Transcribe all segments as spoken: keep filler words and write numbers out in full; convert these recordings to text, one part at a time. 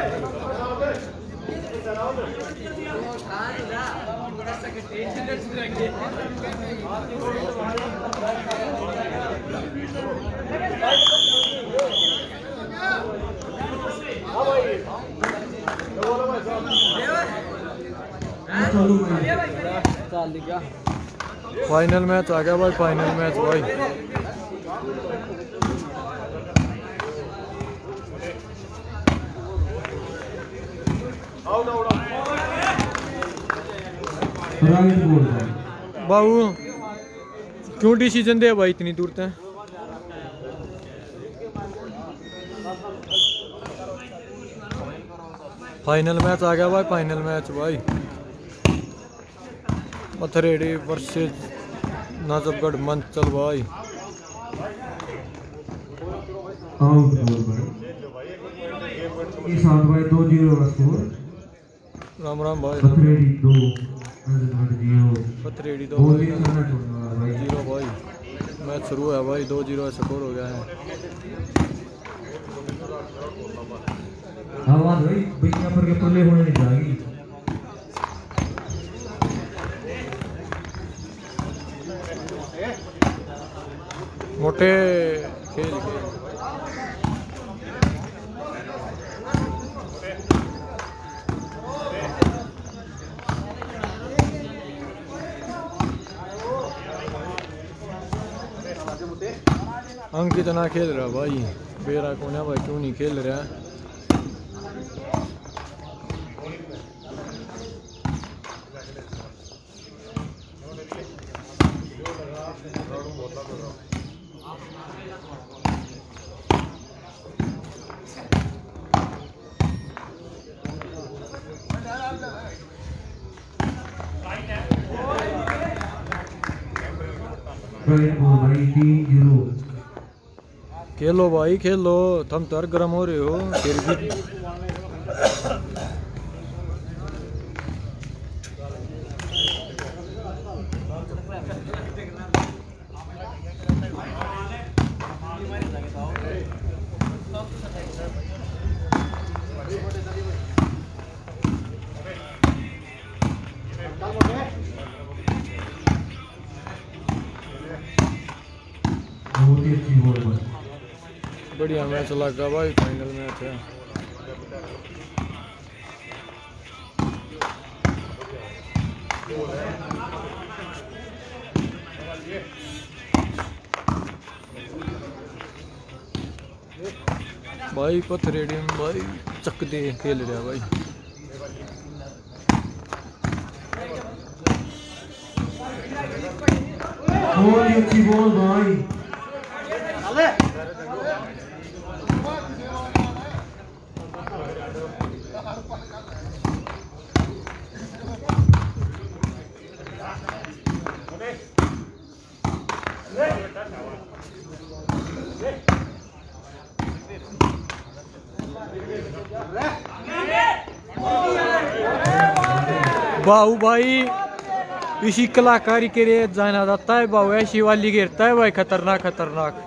Final match आ गया भाई, final match भाई। बाबू क्यों डिसीजन दे भाई इतनी दूर तक? फाइनल मैच आ गया भाई, फाइनल मैच भाई। पथरेड़ी वर्सेस नजफगढ़ मंचल भाई। भाई दो जीरो का स्कोर। राम राम भाई। पथरेड़ी दो नजफगढ़ जीरो। पथरेड़ी दो जीरो भाई। मैच शुरू है भाई, दो जीरो स्कोर हो गया है। आवाज भाई बिना पर के पल्ले होने नहीं जाएगी। मोटे खेल खेल अंक कितना खेल रहा भाई? बेरा कौन है भाई, क्यों नहीं खेल रहा? खेलो भाई खेलो, तुम तो गर्म हो रहे हो फिर भी। बढ़िया मैच लगा भाई, फाइनल मैच है। भाई पथरेड़ी में भाई चक दे खेल रहा भाई। बहुत अच्छी बॉल भाई। बाहू भाई इसी कलाकारी के लिए जाना जाता है बाहू, ऐसी वाली गिरता है भाई, खतरनाक खतरनाक।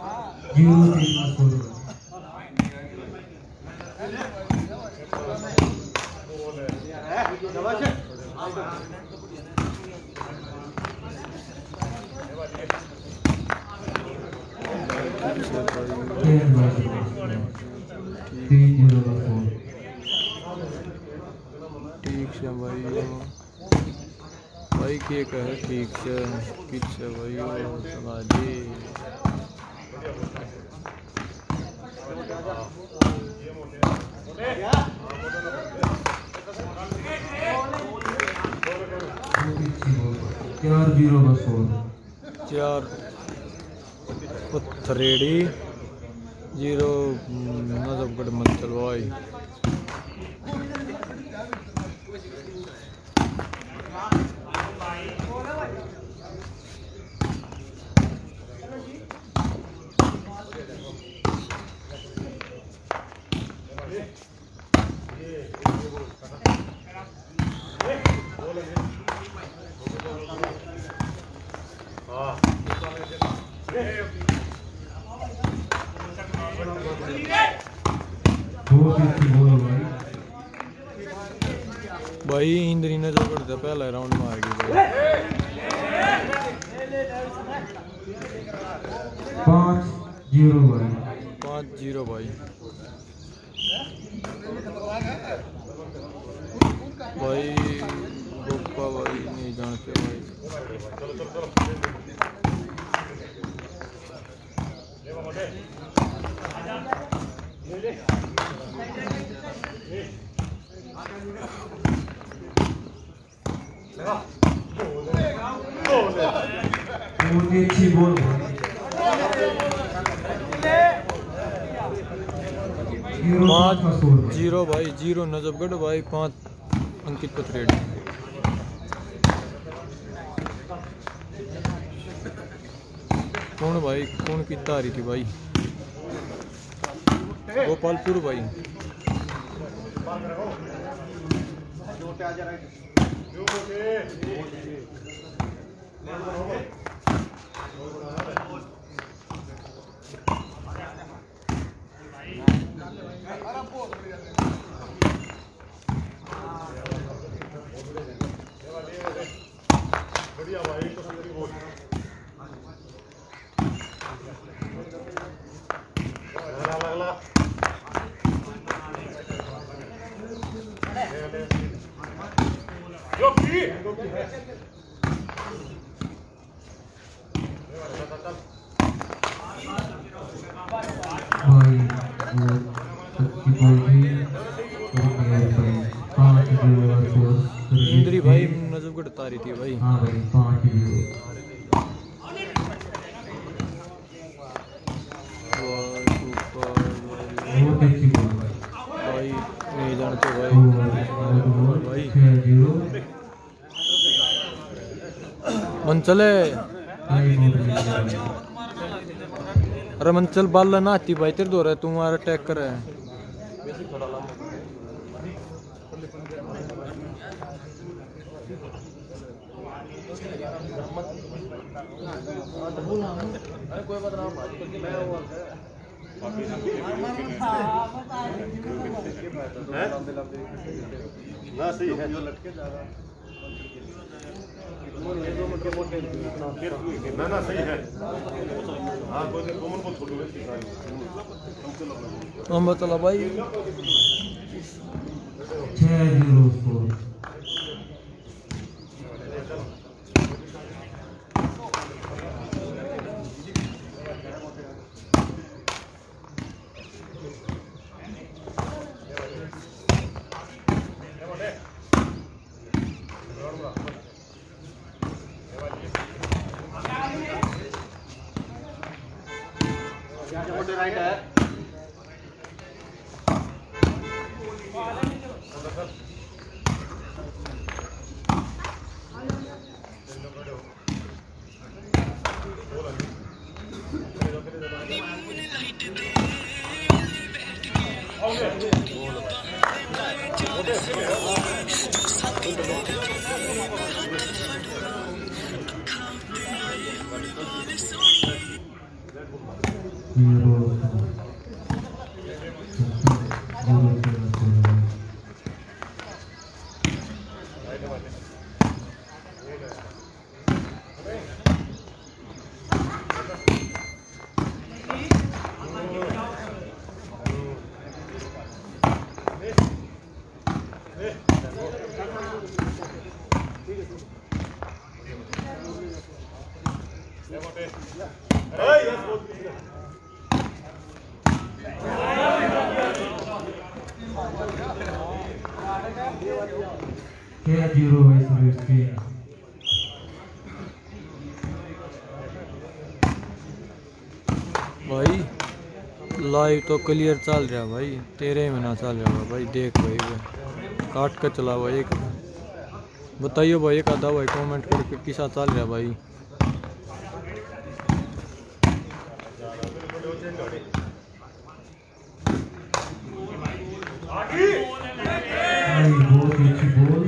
ठीक से भाई भाई के कहे ठीक से ठीक से भाई समाधि चार जीरो का स्कोर। चार पथरेड़ी जीरो नजफगढ़ मंचल भाई। बहुत अच्छी बॉल भाई। भाई इंद्री ने जो कर दिया पहला राउंड मार गई भाई। पाँच जीरो भाई। पाँच जीरो भाई। भाई गोपा भाई नहीं जानते भाई। बहुत ही अच्छी बॉल पाँच जीरो भाई। जीरो नजफगढ़ भाई, पाँच अंकित पथरेड़ी। कौन भाई कौन कितना आ रही थी भाई? गोपालपुर भाई। बढ़िया भाई तो संदरी बोल अगला अगला जो की भाई वो अच्छी बॉल थी पाँच जीरो। इंद्री भाई नजफगढ़ तारी थी भाई। हाँ भाई पाँच जीरो। बहुत अच्छी बॉल भाई नहीं जानते भाई। भाई छः जीरो। मंचल है। टाइम आउट मिल गया। अरे मंचल बाल ना आती भाई तेरे दो रहा है तुम्हारा टैग कर है। ना सही है लटके जा रहा ना ना सही है। हाँ कोई कोमल को छोड़ो हम बतला भाई। छः जीरो स्कोर। राइट है छः जीरो है सर्विस की। भाई लाइव तो क्लियर चल रहा भाई, तेरे में ना चल रहा भाई। देख भाई भाई काट कर चला भाई। एक बताइए भाई एक आधा भाई कमेंट करके किसा चल रहा भाई। भाई बहुत ही अच्छी बॉल।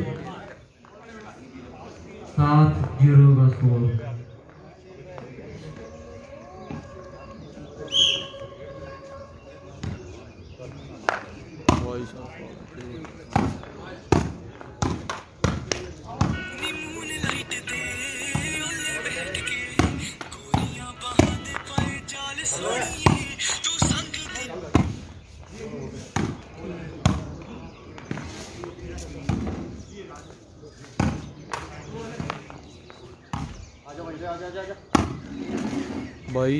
सात जीरो का स्कोर। भाई साहब भाई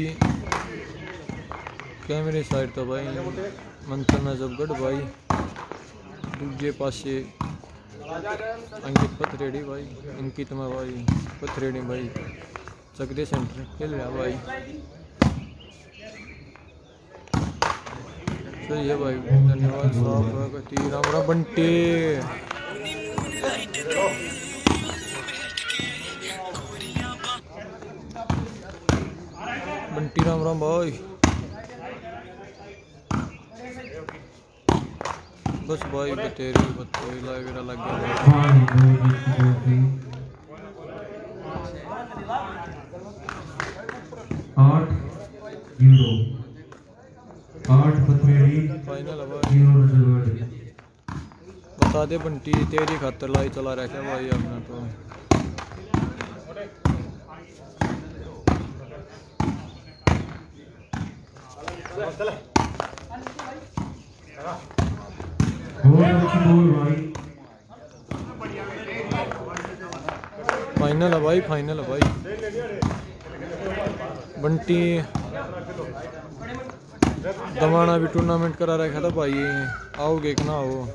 कैमरे साइड तो भाई मंत्र नजफगढ़ भाई दूजे पासे अंकित पथरेड़ी भाई अंकित में भाई पथरेड़ी भाई चकदे सेंटर खेल रहा भाई सही है भाई धन्यवाद साहब राम राम बंटी बंटी राम राम भाई बस भाई बतेरी बतेरी वगैरह लग गया आठ जीरो आठ पथरेड़ी फाइनल जीरो नजरगढ़। बता दे बंटी तेरी खातर लाई चला रखा भाई अपना तो फाइनल है भाई फाइनल है भाई बंटी दमाना भी टूर्नामेंट करा रखा था भाई आओगे कि ना आओ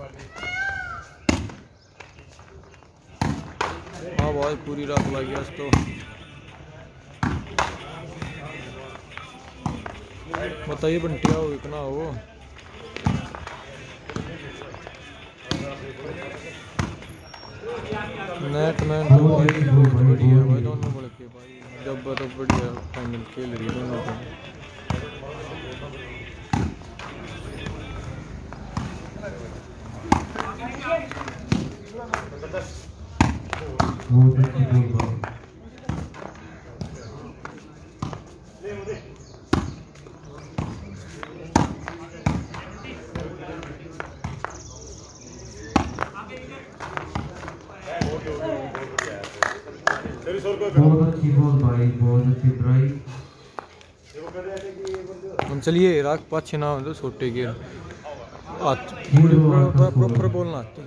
हाँ भाई पूरी रात लगी आज तो बताइए बंटी आओगे कि ना आओ नेट मैन तो भाई बहुत बढ़िया भाई दोनों बड़े के भाई जब तो बढ़िया फाइनल खेल रही है दोनों को बहुत अच्छी बॉल बहुत अच्छी बॉल भाई बहुत अच्छी ट्राई। हम चलिए राख पाछे ना हो तो छोटे गिर हाथ प्रॉपर बोलना आते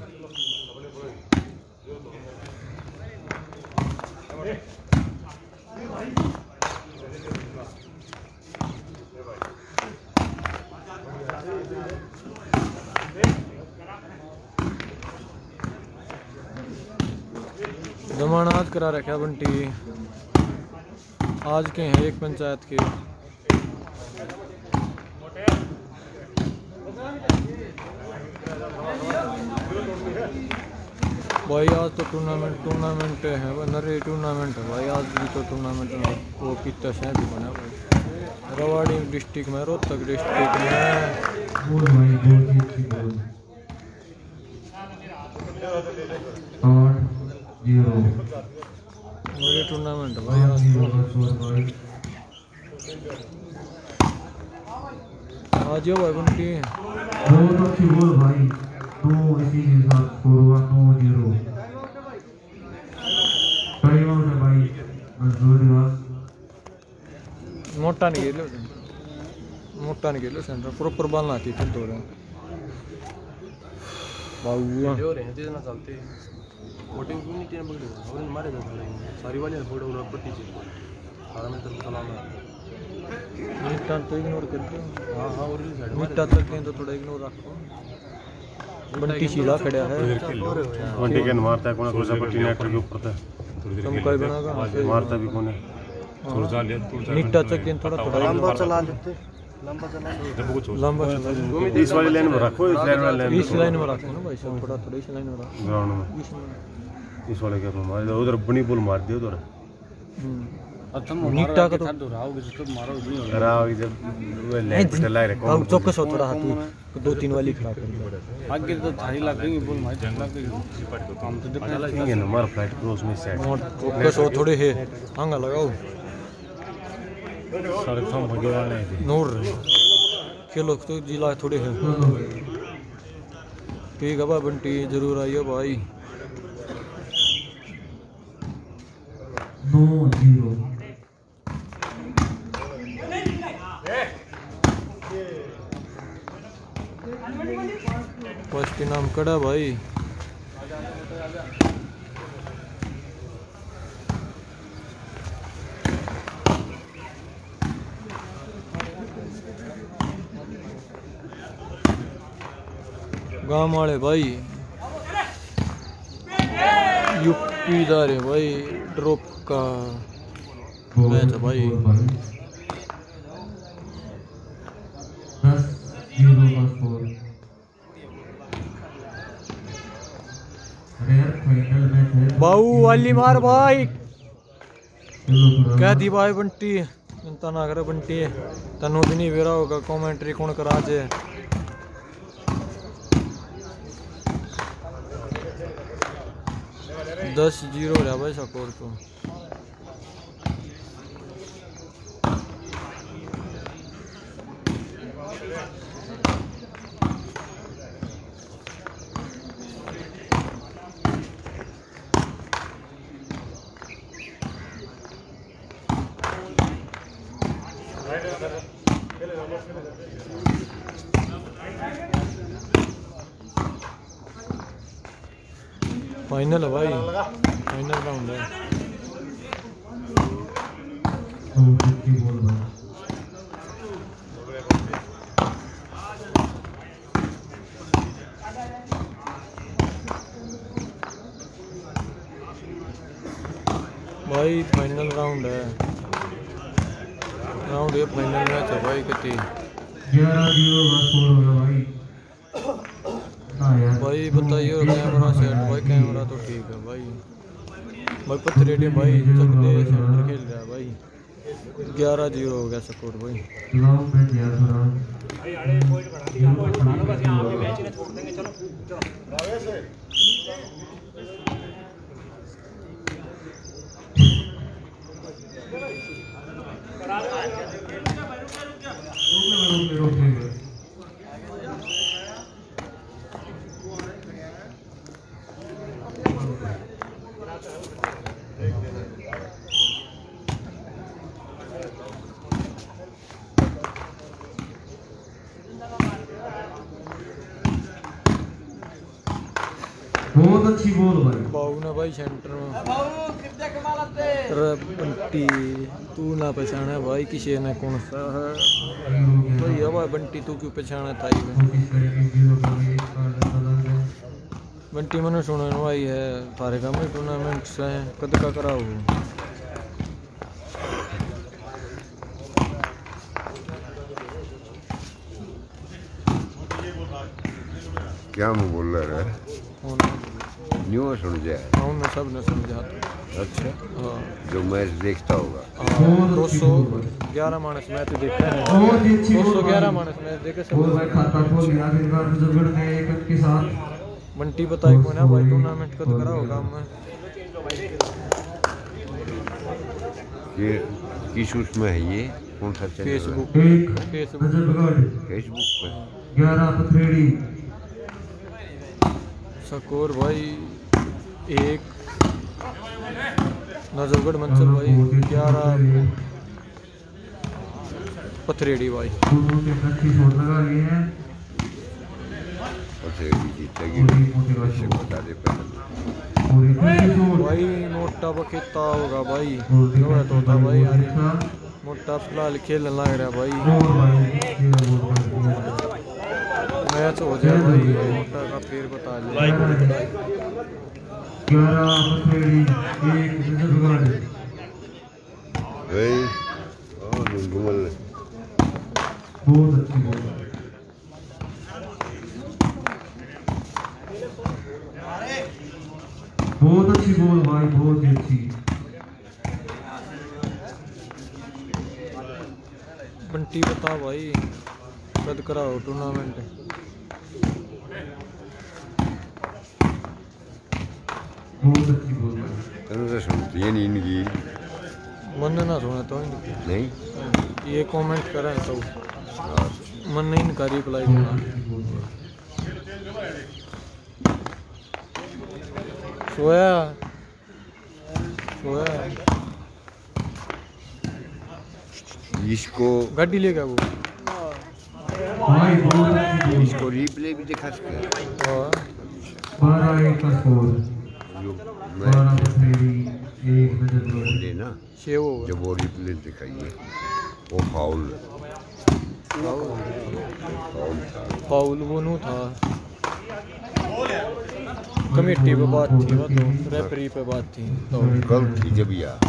जमानत करा रखा बंटी आज के हैं एक पंचायत के भाई आज तो टूर्नामेंट टूर्नामेंट है नरे टूर्नामेंट है भाई आज भी तो टूर्नामेंट वो कितना शहर भी बना भाई रवाड़ी डिस्ट्रिक्ट में रोहतक डिस्ट्रिक्ट में बॉल भाई बहुत ही अच्छी बॉल आठ जीरो मेरे टूर्नामेंट है भाई आज जीरो का स्कोर भाई आज यो भाई बंटी बहुत अच्छी बॉल भाई नौ इसी के साथ स्कोर हुआ नौ जीरो टाइम आउट है भाई जोरदार मोटा नहीं गेलो मोटा नहीं गेलो सेंटर प्रॉपर बॉल ना थी तो रहे बाबू जो रहे हैं तेज ना चलते वोटिंग क्यों नहीं टीम पकड़ी और मारे जाते हैं सारी वाली फोटो और पट्टी से सारा में तो सलाम है मिट्टा तो इग्नोर कर दो हां हां और साइड मिट्टा तक हैं तो थोड़ा इग्नोर रखो बंटी शीला खड़ा है बंटी के मारता है कौन सा पट्टी नेट के ऊपर था तुम कोई बनागा मारता भी कौन है थोड़ा सा ले मिट्टा तक हैं थोड़ा थोड़ा लंबा चला लेते लंबा चला लंबा चला इस वाली लाइन में रखो इस लाइन वाली लाइन इस लाइन में रखो ना भाई सब थोड़ा थोड़ा इस लाइन में रखो ग्राउंड में इस वाले के मार दो उधर बनी बॉल मार दियो उधर मिट्टा का तो राओगे तो मारो भी राओगे जब वो लाइन पे लाई रखो अब चौकस हो थोड़ा हाथ दो तीन वाली खड़ा कर आगे तो थारी लगेंगे बॉल मार जंगला के काम तो देखना लगेंगे ना मार फ्लाइट क्रॉस में सेट चौकस हो थोड़े है हांगा लगाओ सारे काम हो गए वाले नूर खेलो तो जिला थोड़े है ठीक है भाई बंटी जरूर आइए भाई नौ जीरो फर्स्ट इनाम कड़ा भाई। गांव वाले भाई यूपी दारे भाई ड्रॉप का मैच है भाई। दस जीरो का स्कोर। रेयर फाइनल मैच है। बाऊ वाली मार भाई चलो कह दी भाई बंटी चिंता ना करे बंटी तनु भी नहीं वेरा होगा कमेंट्री कौन करा जे। दस जीरो रहा भाई स्कोर तो। फाइनल है भाई फाइनल राउंड है। भाई फाइनल राउंड है राउंड ये फाइनल मैच है भाई। कितनी ग्यारह जीरो का स्कोर होगा भाई। भाई बताइए कैमरा सेट भाई कैमरा तो ठीक है भाई। भाई पथरेडी भाई चकदे सेंटर खेल रहा है भाई। ग्यारह जीरो हो गया स्कोर भाई। बहुत अच्छी बॉल भाई। बाऊ ना भाई सेंटर में बंटी तू ना पहचाना भाई किसी ने कौन सा है भाई। अब बंटी तू क्यों पहचाना था बंटी मैंने सुना भाई है थारे का में टूर्नामेंट से कद का करा हो। क्या मैं बोल रहा है न्यू समझा हाँ मैं सब ने समझा। अच्छा हाँ जो मैच देखता होगा। दो सौ ग्यारह मानस मैच देखा है। दो सौ ग्यारह मानस मैच देखे सब। बंटी बताई कौन है भाई टूर्नामेंट कद करा होगा मैं ये किस उसमें है ये कौन सा चैनल? फेसबुक एक फेसबुक फेसबुक पे। ग्यारह पथरेडी स्कोर भाई एक नजरगढ़ मंचल भाई ग्यारह पथरेडी भाई। लगा लिए हैं। जीतेगी बता दे भाई मोटा बखेता होगा भाई जोड़ा तो होता भाई यार मोटा फिलहाल खेलने लग रहा भाई। मैच हो जाए भाई मोटा का फिर बता दे। बहुत अच्छी बॉल बहुत अच्छी बॉल भाई बहुत ही अच्छी। बंटी बता भाई कद कराओ टूर्नामेंट। बहुत अच्छी बॉल भाई। तेरे से सुनती है नहीं इनकी मन ना सुना तो नहीं ये कमेंट करें तो मन नहीं इनका रिप्लाई देना। सोया सोया इसको गाड़ी ले गया वो भाई बहुत अच्छी गोल। इसको रिप्ले भी दिखा सके। हाँ बारह एक का स्कोर। जो बारह मैं पथरेड़ी एक नजरगढ़। बोले ना छः हो जब वो रिप्ले दिखाइए वो फाउल फाउल था। फाउल वो नू था, कमेटी पे बात थी, वो तो रेफरी पे बात थी तो गलत थी जब यार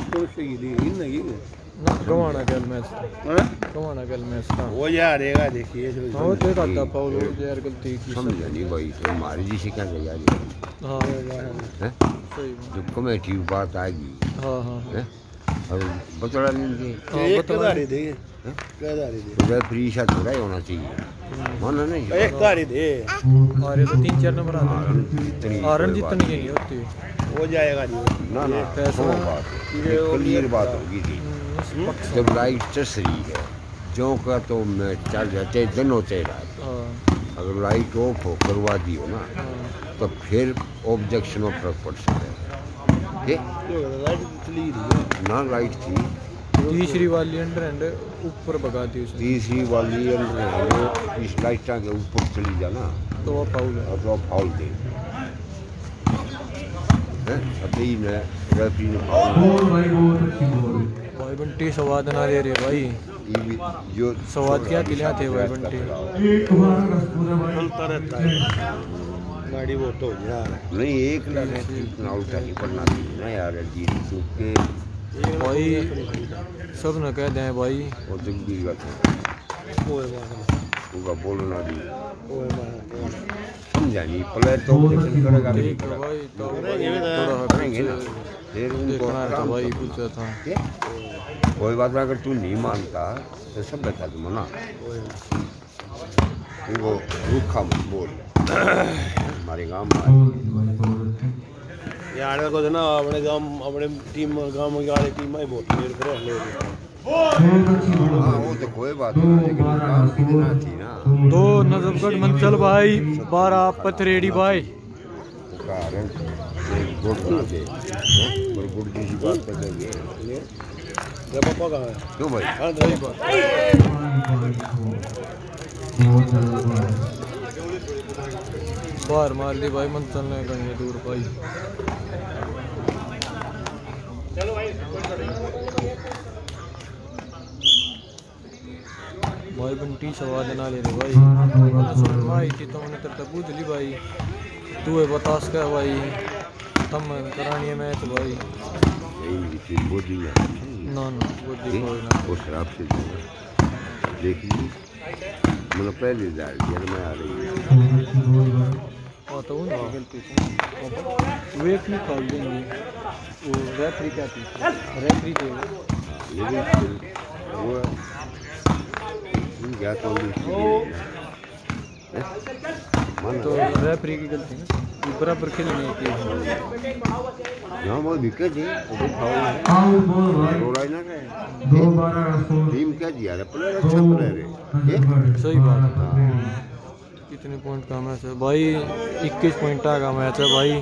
ना गवाना गल मैच गवाना गल मैच था वो यारेगा देखिए हाँ तो एक आधा फाउल हो गया यार, गलती की समझा नहीं भाई तो हमारी जी से क्या कर यार हाँ है सही बात। जब कमेटी की बात आएगी हाँ हाँ है और बतला लेंगे हाँ बता एक दे तो रेफरी साथ थोड़ा ही होना चाहिए माना नहीं एक तारी दे अरे तो तीन चार नंबर आते इतनी आरन कोई बात जितनी नहीं होती हो जाएगा नहीं ना ना फैसला- वो बात ये क्लियर बात होगी थी जब लाइट चस रही है जो का तो मैं चल जाते दिन होते रात हाँ अगर लाइट ऑफ हो करवा दी हो ना हाँ तो फिर ऑब्जेक्शन में फर्क पड़ सकता है ये लाइट चली रही है ना लाइट थी तीसरी वाली अंडर एंड ऊपर भगा दी उसने तीसरी वाली अंदर इस लाइट के ऊपर चली जाना तो वो फाउल है। और तो फाउल दे हैं अभी ने रेफरी ने फाउल गोल भाई बहुत अच्छी गोल। भाई बंटी स्वाद ना ले रहे भाई, ये भी जो स्वाद क्या खिला थे भाई बंटी। एक बारह का स्कोर है भाई। चलता रहता है गाड़ी वो तो यार नहीं एक लगे इतना उल्टा नहीं पड़ना चाहिए ना यार जी क्योंकि भाई सब न कह दें भाई वो जगदीश का था ओए वाह उनका बोलना भी ओए वाह समझा नहीं प्लेयर तो ऑब्जेक्शन करेगा नहीं ठीक है भाई तो करेंगे थोड़ा करेंगे ना फिर उनको देखना था काम भाई करना। पूछा था ये? कोई बात नहीं अगर तू नहीं मानता तो सब बता दूँ ना उनको रूखा मत बोल हमारे गाँव में गोल थी भाई बहुत अच्छी। यार को ना अपने गांव अपने टीम गांव में वाले टीम में बहुत मेरे पर ले बहुत अच्छी गोल हाँ भाई। वो तो कोई बात दो नहीं लेकिन बारह का काम की स्कोर। देना थी ना दो नजफगढ़ मंचल भाई बारह पथरेड़ी भाई कारण गुड़ बना दे और गुड़ जैसी बात कर देंगे जब पापा कहां है क्यों भाई हां सही बात बहुत ज्यादा गोल है। बाहर मार दी भाई मंचल ने कहीं दूर भाई। भाई बंटी स्वाद ना ले रहे भाई बारह दो का स्कोर है भाई थी तो उन्हें तेरे पूछ ली भाई तू है बतास का भाई तम करानी है मैच भाई यही चीज बोली है ना ना वो देखो ना वो शराब से देख ली मतलब पहले डाल दिया मैं आ रही हूँ बहुत अच्छी गोल भाई। हाँ तो वो ना गलती से वेट नहीं खोल देंगे वो रेफरी क्या थी रेफरी थे वो। लेकिन वो क्या तो तो रेफरी की गलती ना ये बराबर खेलने की यहाँ वो विकेट है वो फाउल है आउट बॉल भाई। रोड़ा ना गए दो बारह का स्कोर। टीम क्या दिया है प्लेयर दो अच्छा प्लेयर है ये नजरगढ़। सही बात है। बारह पथरेड़ी। कितने पॉइंट का मैच है भाई इक्कीस पॉइंट का मैच है भाई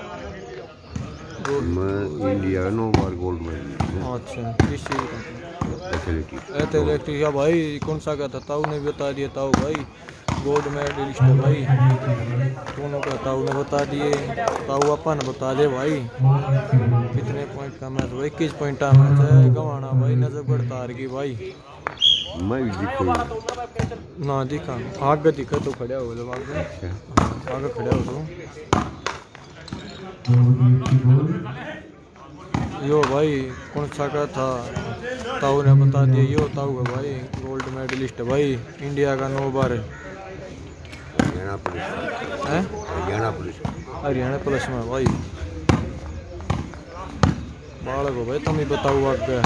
गोल मैं इंडिया नो बार गोल्ड मेडल अच्छा किस चीज़ का फैसिलिटी एथलेटिक्स का भाई कौन सा का था ताऊ ने भी बता दिया ताऊ भाई गोल्ड मेडलिस्ट है भाई दोनों का ताऊ ने बता दिए ताऊ अपा ने बता दे भाई बहुत अच्छी गोल। कितने पॉइंट का मैच भाई इक्कीस पॉइंट का मैच है गवाना भाई नजरगढ़ तार की भाई मैं भी देखो ना दिखा आगे दिखा तो खड़ा हो जब आगे आगे खड़ा हो तो बहुत ही अच्छी गोल। यो भाई कौन सा का था ताऊ ने बता दिया यो ताऊ है भाई गोल्ड मेडलिस्ट है भाई इंडिया का नौ बार है हरियाणा पुलिस हैं? हरियाणा पुलिस हरियाणा पुलिस में भाई बालक हो भाई तुम ही बताओ आगे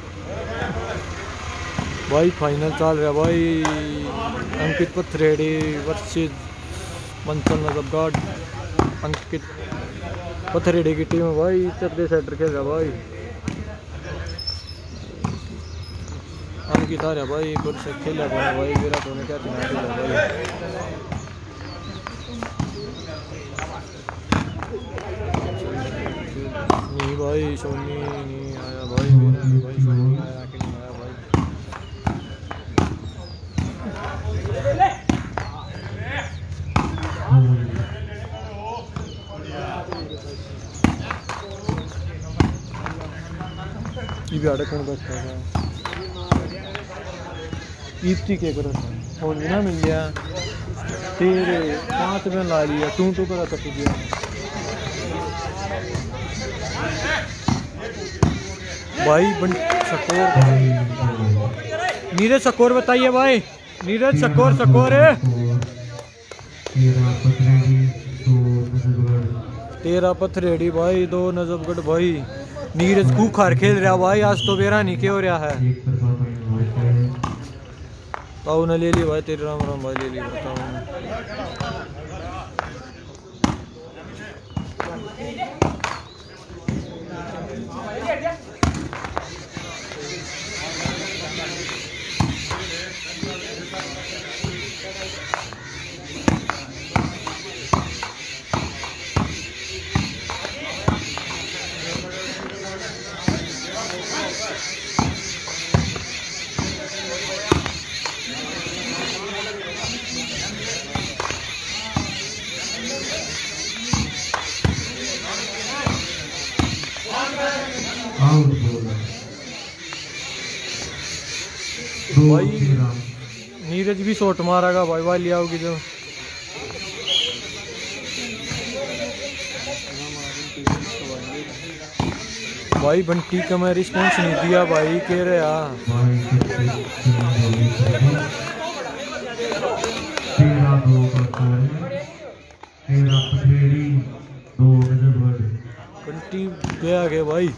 भाई फाइनल चल रहा भाई अंकित पथरेड़ी वर्सेस मंचल नजफगढ़। अंकित पथरेड़ी की टीम है भाई चौथे सेटर खेल रहा भाई अंकित आ रहा भाई कुछ खेला भाई विराट ने क्या खेला भाई नहीं भाई सोनी नहीं आया भाई मेरा नहीं भाई सोनी आया कि नहीं आया भाई भी आड़े कौन बचता है ईप्ती के करो फोन ना मिल गया तेरे पाँच में ला लिया तू तो करा कट गया भाई बन सकोर नीरज सकोर बताइए भाई नीरज सकोर सकोर है तेरा पथरेडी भाई दो नजफगढ़ भाई नीरज खूखार खेल रहा भाई आज तो बेरा नहीं के हो रहा है ताऊ ने ले ली भाई तेरे राम राम भाई ले ली बताओ भाई नीरज भी शॉट मारेगा भाई भाई लिया होगी जो भाई बंटी का मैं रिस्पॉन्स नहीं दिया भाई कह रहे यार बंटी गया गया भाई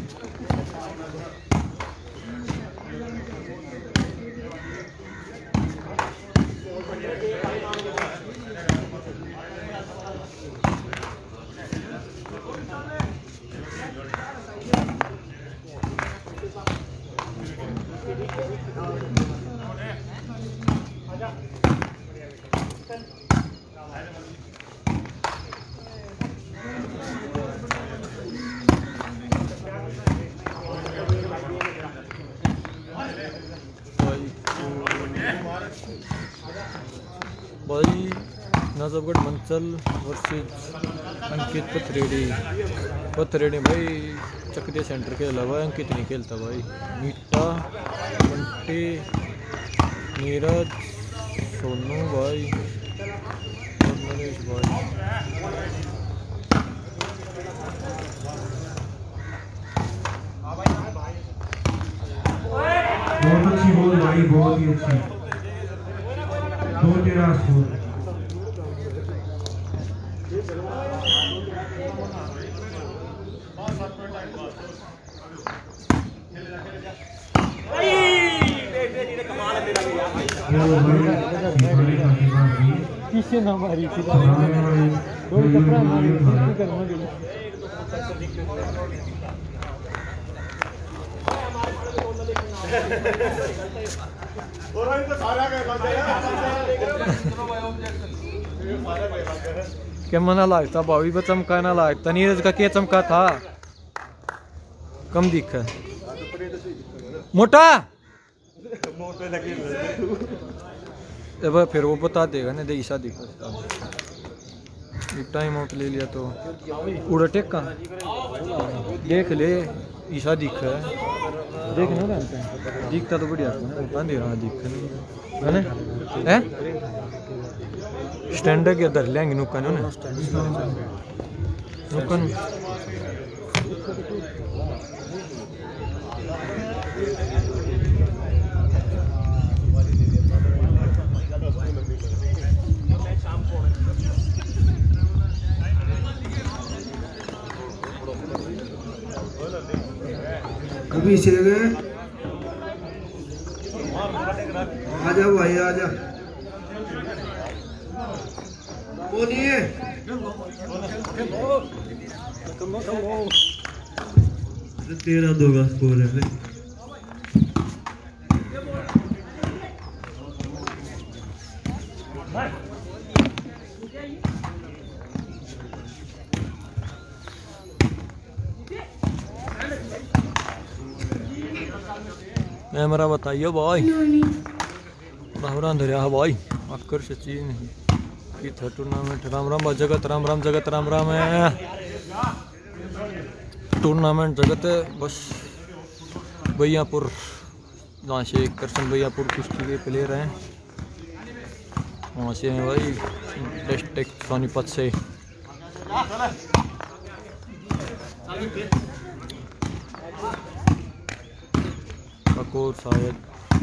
भाई नजफगढ़ मंचल वर्सेस अंकित पथरेडी पथरेडी भाई चकदिया सेंटर के अलावा अंकित नहीं खेलता भाई मीठा बंटे नीरज सोनू भाई और नरेश भाई बहुत अच्छी बॉल भाई बहुत ही अच्छी दो तेरा स्कोर किसे ना मारी थी दो टपरा मारी थी करना दिल क्या मना लागता भावी पर चमका ना लागता नीरज का क्या चमका था कम दिखा मोटा अब फिर वो बता देगा ना ईसा दिखा टाइम आउट ले लिया तो उड़ा टेक का देख ले ईसा दिखा है देख ना दिखता तो बढ़िया बता दे रहा दिखा है ना हैं स्टैंड के अंदर लेंगे नुक्कन है ना नुक्कन कभी से गए आजा भाई आजा वो नहीं है तेरह दो का स्कोर है भाई कैमरा बताइए भाई राम दरिया भाई आकर से चीज नहीं की था टूर्नामेंट राम राम जगत राम राम जगत राम राम है टूर्नामेंट जगत है बस भैयापुर, जहाँ से कृष्ण भैयापुर कुश्ती के प्लेयर हैं, वहाँ से हैं भाई डिस्ट्रिक्ट सोनीपत से। स्कोर शायद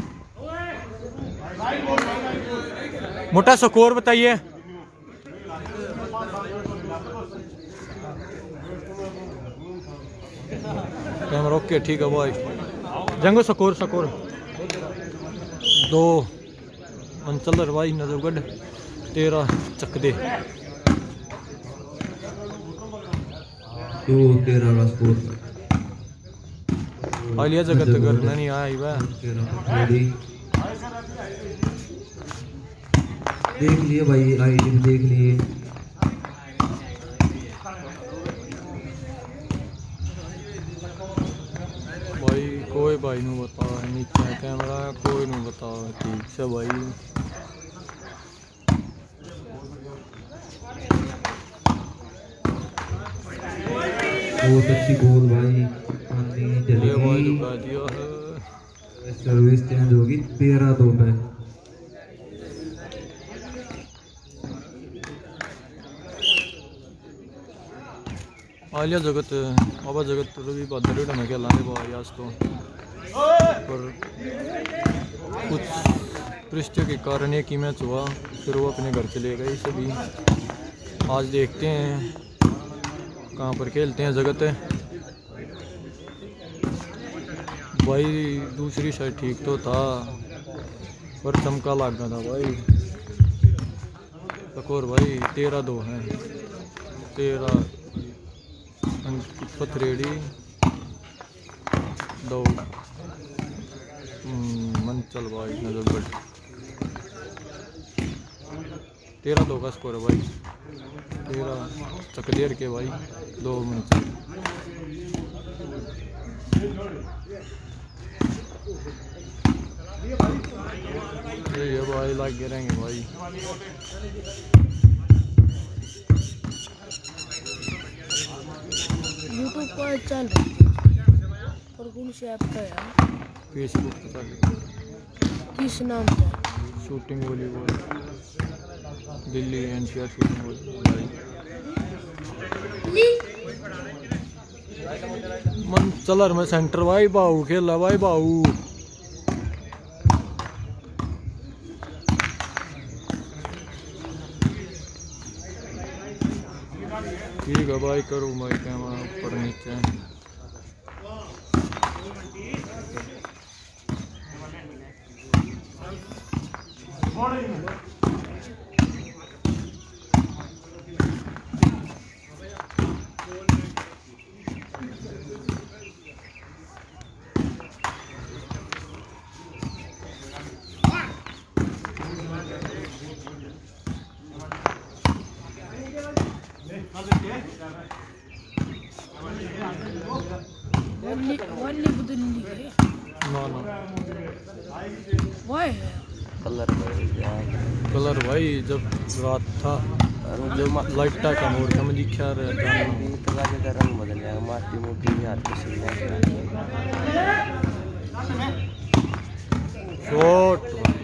मोटा स्कोर बताइए। कैमरा ओके, ठीक है भाई। जंगो स्कोर स्कोर दो अंचलर भाई नजरगढ़ तेरह चकदे। दो तेरह का स्कोर। आलिया जगत घर नहीं आई वह देख लिए भाई, आईडी देख लिए। भाई कोई भाई नू बताओ, नीचे कैमरा कोई नू बताओ, ठीक से भाई। बहुत अच्छी गोल भाई, पानी ये भाई चलेगी, दुखा दिया है। सर्विस चेंज होगी तेरह दो पे। आलिया जगत बाबा जगत रवि बहादुर में क्या लाने भाई आज तो, पर कुछ परिस्थितियों के कारण एक ही मैच हुआ, फिर वो अपने घर चले गए सभी। आज देखते हैं कहाँ पर खेलते हैं जगत। भाई दूसरी साइड ठीक तो था पर चमका लग गया था भाई। स्कोर भाई तेरह दो है। तेरह पथरेड़ी दो मंचल भाई नजरगढ़। तेरह दो का स्कोर है भाई। तेरह चकदेर के भाई दो मंचल। ये भाई लाग गिरेंगे भाई। यूट्यूब पर चल रहा है और कौन से ऐप पे है? फेसबुक पे चल किस नाम से? Shooting volleyball Delhi NCR shooting volleyball भाई। मन चलर में सेंटर भाई बाऊ खेला भाई बाऊ। ठीक है भाई, करूँ भाई कैमरा ऊपर नीचे। वल्ली वल्ली बदली है ना ना वाह कलर कलर भाई जब रात था जो लाइटा का मोड़ था मुझे क्या रहता रंग बदल जाएगा। माटी मोटी हाथ शॉट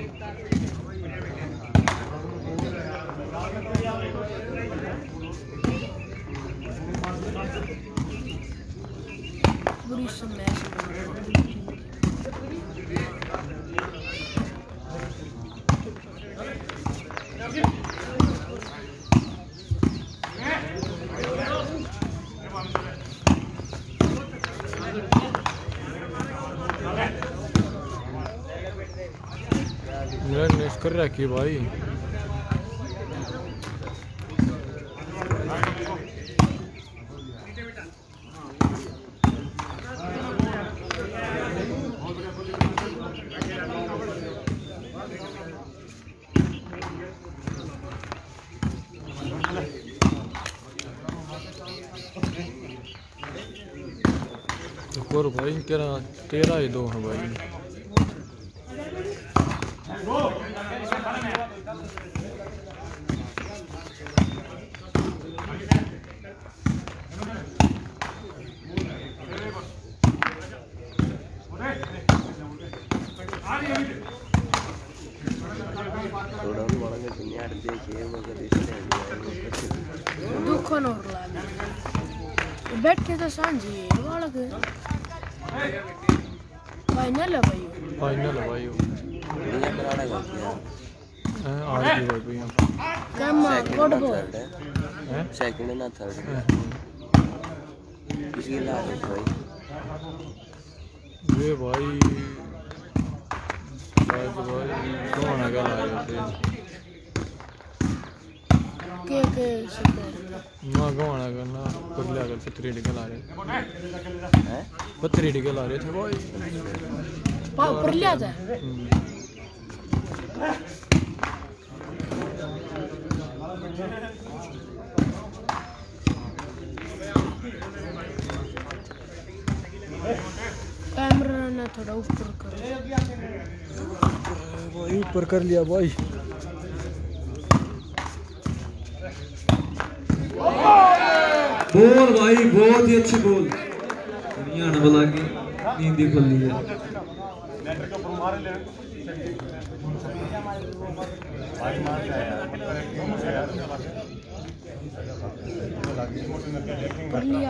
बुरी समय मिस कर रखी भाई। और भाई तेरा तेरह ही दो है भाई। दुखन और लागे बैठे तो सांझी है वाला के फाइनल है भाई फाइनल है भाई हैं आज भी भाई भैया कम गुड बॉय हैं सेकंड ना थर्ड इसकी लास्ट भाई ये भाई शायद भाई कौन है गला है के के सुपर ना कौन है ना कर लिया कर पत्थरी डिगल आ रहे हैं पत्थरी डिगल आ रहे थे भाई पा ऊपर लिया था कैमरा ना थोड़ा ऊपर कर भाई ऊपर कर लिया भाई बोल भाई बहुत ही अच्छी बोल दुनिया न बला की नींद ही खुल ली है कर लिया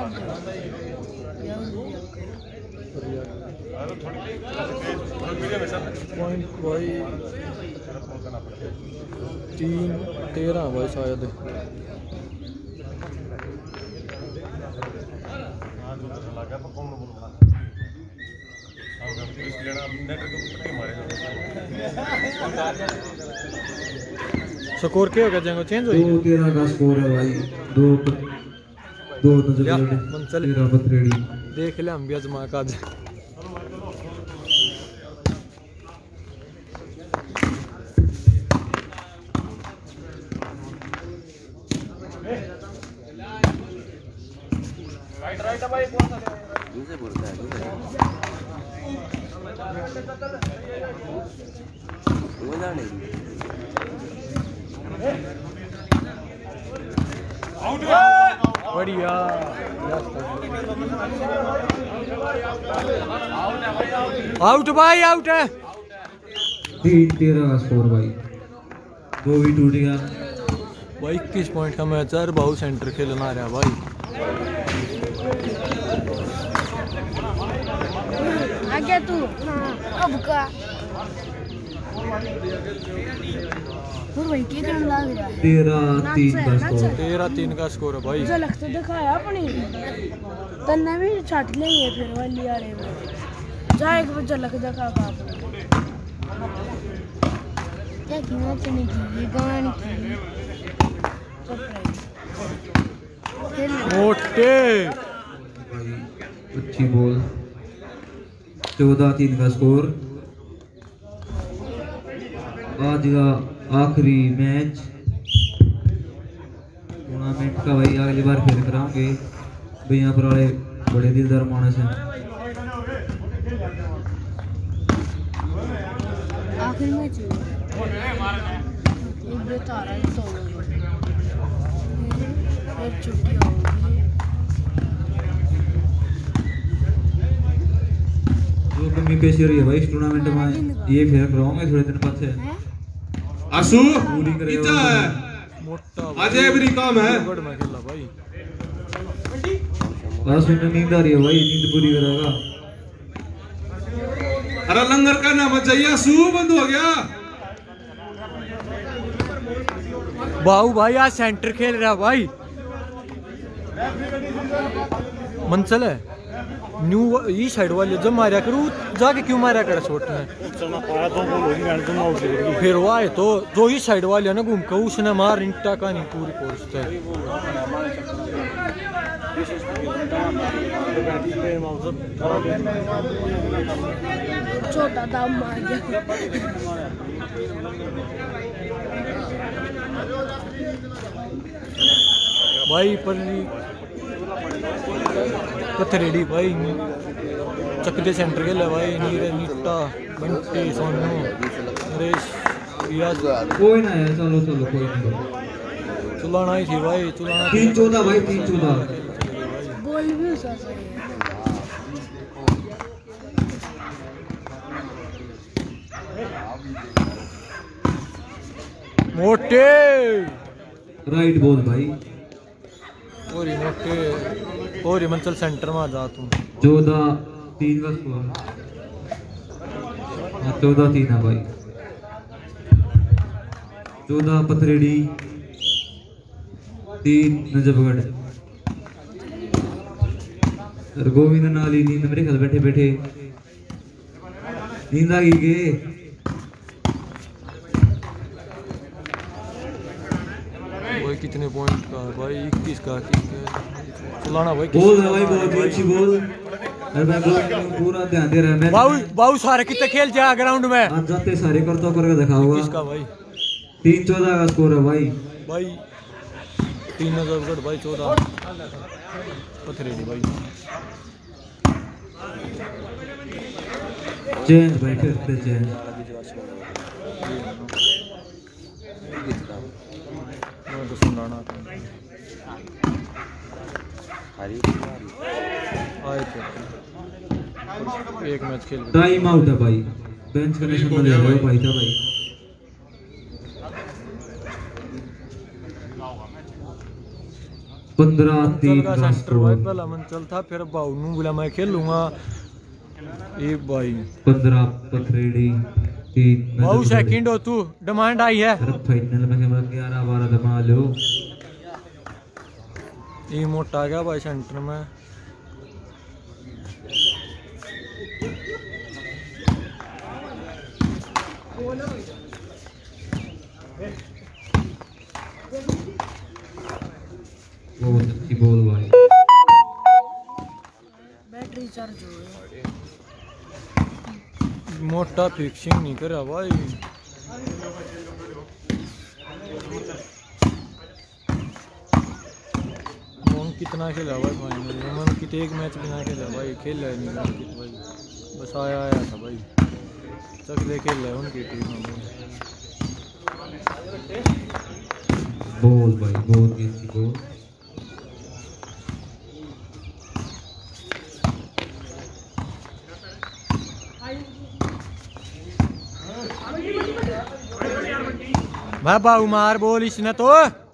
पॉइंट भाई तीन तेरह भाई शायद स्कोर क्या होगा जंगो चेंज हो दो तेरह का स्कोर है भाई दो दो नजर या, तेरह मन चल। पथरेड़ी देख ले हम भी अजमा का आज दूसरे बोलता है वो ना नहीं बढ़िया आउट भाई आउट है तीन तेरह का स्कोर भाई दो भी टूट गया भाई इक्कीस पॉइंट का मैच है बहुत सेंटर खेलना रहा भाई आ गया तू अब का और भाई के करने लग रहा है तेरह तीन का स्कोर तेरह तीन का स्कोर है भाई मुझे लगता दिखाया अपनी तन्ने भी छाट लेंगे फिर वाली वाले में जाए एक बच्चा लग दिखा का क्या कीमत नहीं की ये गान की मोटे भाई अच्छी बॉल चौदह तीन का स्कोर आज का आखिरी मैच टूर्नामेंट का भाई अगली बार फिर कराओगे भाई यहाँ पर वाले बड़े दिलदार मानस हैं आखिर में ये तारा ही तो फिर छुट्टी होगी जो कमी पेश रही है भाई इस टूर्नामेंट में ये फिर कराऊंगे थोड़े दिन बाद से आसू पूरी करेगा कितना है मोटा आज एवरी काम है गड़ में खेला भाई बस में नींद आ रही है भाई नींद पूरी करेगा अरे लंगर करना मत जाइए आसू बंद हो गया बाहू भाई आज सेंटर खेल रहा भाई मंसल है न्यू ये साइड वाले जब मारा करूँ जाके क्यों मारा कर शॉट में फिर वो आए तो जो इस साइड वाले ना घूम के उसने मार इंटा का नहीं पूरी कोर्स है छोटा दाम मार गया भाई पर पथरेडी भाई चकदे सेंटर के ले भाई नीरे नीटा बंटी सोनू नरेश रियाज कोई ना है चलो चलो कोई नहीं चुलाना ही थी भाई चुलाना तीन चौदह भाई तीन चौदह बोल भी उसा सही है मोटे राइट बॉल भाई और ही मोटे और ही मंचल सेंटर में आ जा तू। चौदह तीन का स्कोर। हाँ चौदह तीन है भाई। चौदह पथरेड़ी तीन नजफगढ़। गोविंद नाली नींद मेरे ख्याल बैठे बैठे नींद आ गई के भाई कितने पॉइंट का है भाई? इक्कीस का चलाना भाई। बोल है भाई बहुत ही अच्छी बोल। अरे मैं बोल पूरा ध्यान दे रहा है। बाबू बाबू सारे कितने खेल जा ग्राउंड में आज जाते सारे कर तो करके दिखाऊंगा। किसका भाई? तीन चौदह का स्कोर है भाई। भाई तीन नजफगढ़ भाई चौदह पथरेड़ी भाई। चेंज भाई फिर से चेंज। मैं तो सुन रहा ना आए थे एक मैच खेल। टाइम आउट है भाई। बेंच कनेक्शन में ले रहे हो भाई था भाई। पंद्रह तीन का सेंटर भाई। स्कोर। पहला मंचल था फिर बाऊ नू बोला मैं खेल लूंगा एक भाई। पंद्रह पथरेड़ी तीन बाऊ सेकंड हो तू डिमांड आई है। फाइनल में ग्यारह बारह दबा लो। ये मोटा आ गया भाई सेंटर में। बहुत अच्छी बॉल भाई। बैटरी चार्ज हो गई। मोटा फिक्सिंग नहीं करा भाई। मोहन कितना खेला भाई फाइनल में? मन कितने एक मैच बिना खेला भाई। खेला नहीं अंकित भाई बस आया आया था भाई। चकले खेल रहे उनकी टीम में। बॉल भाई बहुत ही अच्छी बॉल। भाई बाबू मार बोल इसने तो।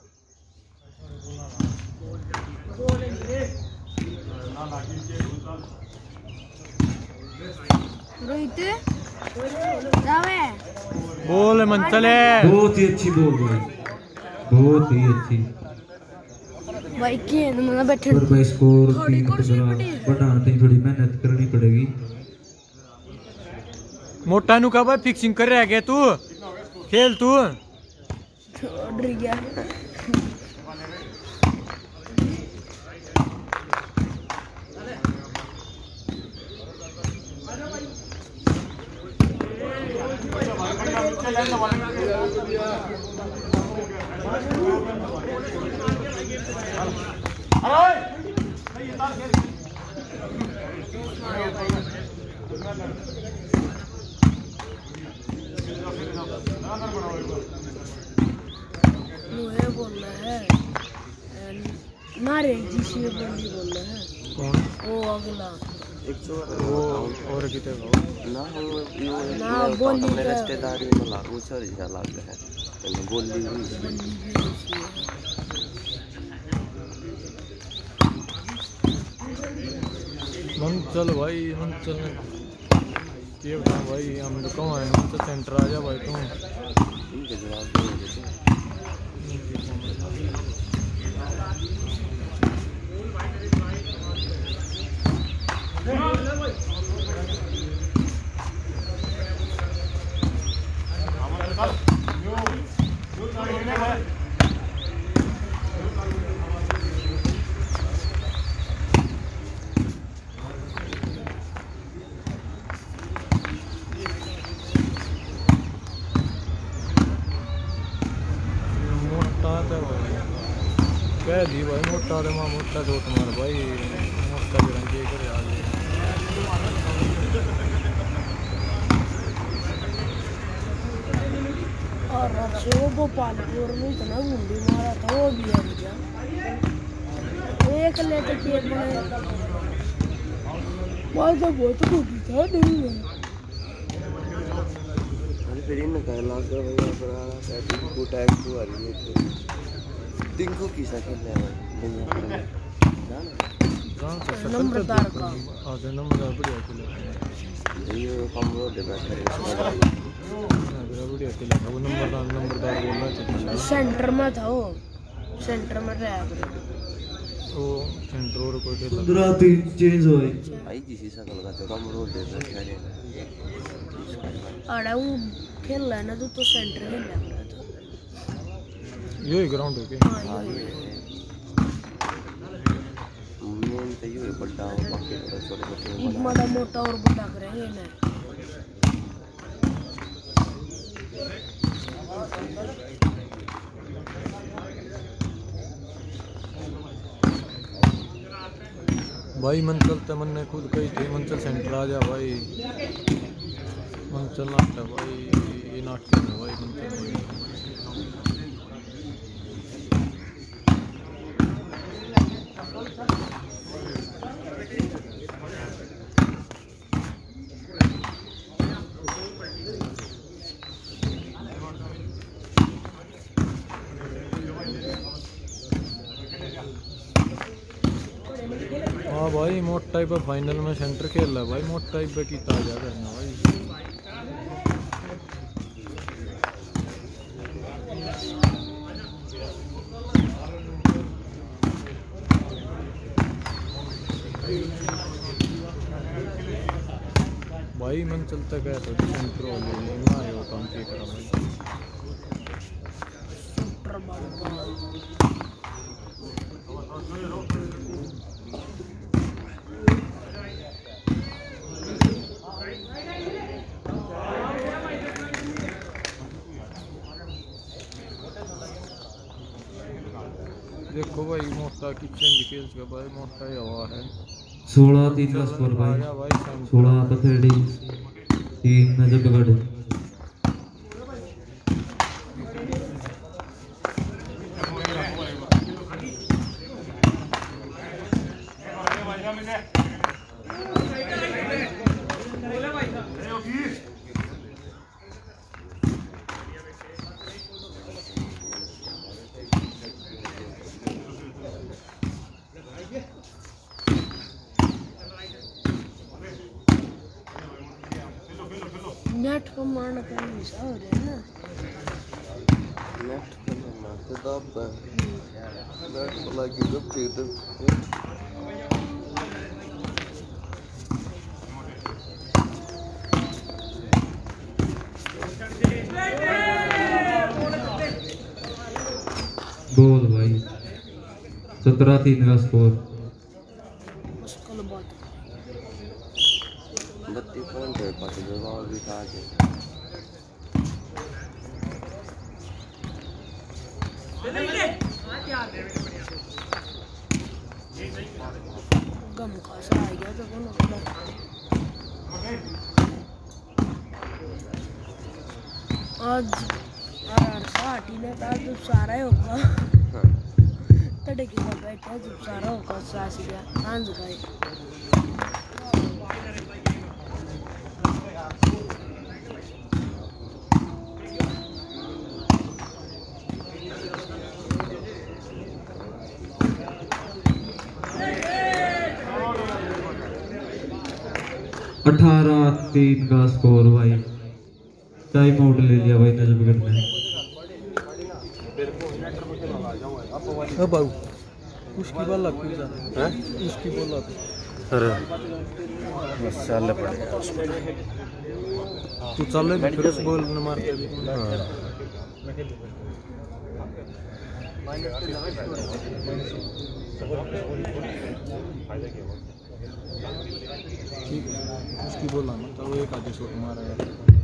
रोहित जावे बोल मंचले। बहुत ही अच्छी बॉल भाई। बहुत ही अच्छी। भाई के ना बैठे पर भाई स्कोर तीन पंद्रह बढ़ाने के लिए थोड़ी मेहनत करनी पड़ेगी। मोटा नु का भाई फिक्सिंग कर रहा है तू। खेल तू। डर गया। मुझे बोलना है नारे जिसी बंदी बोलना है। कौन? वो अगला वो और कितने का? ना हम ना बोली अपने का रिश्तेदारी में लागू सर जा लगता है तो बोली हुई बंदी भी ऐसी है। मन चल भाई मन चल के बता भाई हम तो कहाँ आए? मन तो सेंटर आ जा भाई तुम। इनके जवाब दे देते मोटा तो भाई कह दी भाई मोटा तो मां मोटा छोट मार भाई। मोटा भी रंग के करे आ गए। और रक्षो गोपालपुर में इतना गुंडी मारा था वो भी आ गया। एक लेटर के बने बहुत बहुत गुंडी था नहीं है। अरे फिर इनका लाग गया भैया पर आ रहा है को टैग को आ रही है। टिंकू किसा खेल रहा है भाई नंबरदार का आज नंबरदार बढ़िया खेला ये कम रोड है बैठा बढ़िया खेला वो नंबरदार नंबरदार बोल रहा था सेंटर में था वो सेंटर में रहा वो सेंटर और कोई खेला पंद्रह तीन चेंज हो गई आई किसी सा लगा तो कम रोड है बैठा है आड़ा वो खेल रहा है ना तो तो सेंटर में लग रहा था यही ग्राउंड है क्या हाँ ये मेन तो ये बड़ा हो बाकी थोड़ा छोटे छोटे एक माड़ा मोटा और बड़ा करेंगे ना भाई मंचल तो मन ने खुद कही थी मंचल सेंटर आ जा भाई मंचल नाटक भाई ये नाटक है भाई मंचल हाँ भाई मोट टाइप फाइनल में सेंटर खेल रहा है भाई मोट टाइप पे कितना आ जाएगा ना भाई भाई मन चलता गया तो सेंटर वाले मारे वो काम के करा भाई सुपर बाबा देखो भाई मोटा किचन डिटेल्स का भाई मोटा ही हवा है सोलह तीन का स्कोर भाई आया भाई सेंटर सोलह पथरेडी तीन नजबगढ़ नेट को मारना का निशा हो रहा है ना नेट करना तो दब नेट को लगी जब चीज बोल भाई सत्रह तीन का स्कोर मुश्किल बात बत्ती पॉइंट है पास जवाब भी था के गम खासा आ गया तो कौन आज यार साटी ने कहा जो सारा ही होगा तड़के का बैठा जो सारा होगा सास गया सांझ गए अठारह तीन का स्कोर भाई टाइम आउट ले लिया भाई नजबगढ़ ने अब बाबू उसकी बॉल लग गई हैं उसकी बॉल लग अरे मसाला पड़ गया उसमें तू चल ले फिर उस बॉल न मार के ठीक है उसकी बॉल आना तो वो एक आधे शॉट मारा यार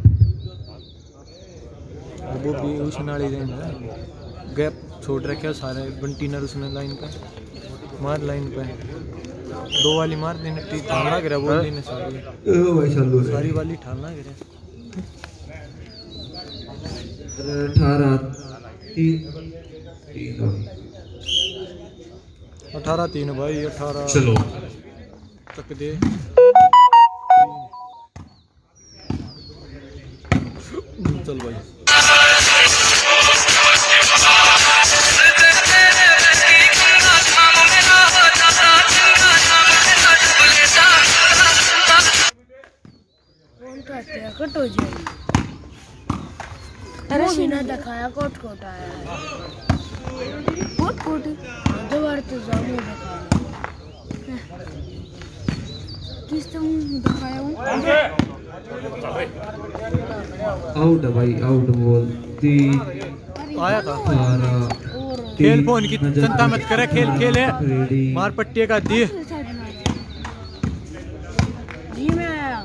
वो भी उस नाली रेंज है गैप छोड़ रखे सारे बंटीनर उसने लाइन पे मार लाइन पे दो वाली मार देने टी ठान लग रहा बोल देने सारी ओ भाई चालू है सारी वाली ठान लग रहा अठारह तीन तीन अठारह तीन भाई अठारह चलो तक दे चल भाई दिखाया कोट कोट आया है कोट कोट दोबारा तो जामू दिखाया किस तुम दिखाया हूँ आउट है भाई आउट बॉल तीन आया था अठारह खेल फोन की चिंता मत करे खेल खेल है मार पट्टी का दी जी में आया